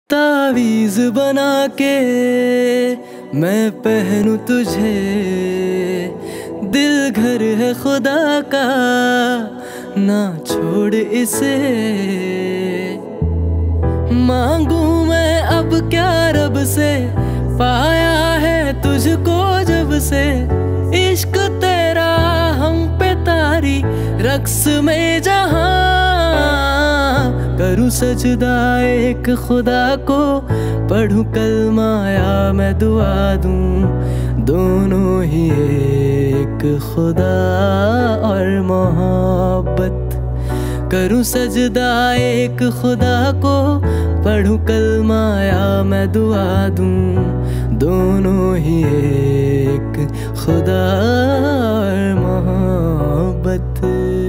तावीज़ बना के मैं पहनूं तुझे, दिल घर है खुदा का ना छोड़ इसे। मांगू मैं अब क्या रब से, पाया है तुझको जब से। इश्क तेरा हम पे तारी रक्स में जहां, करूं सजदा एक खुदा को, पढ़ूं कलमा या मैं दुआ दूं। दोनों ही एक खुदा और मोहब्बत। करूं सजदा एक खुदा को, पढ़ूं कलमा या मैं दुआ दूं। दोनों ही एक खुदा और मोहब्बत।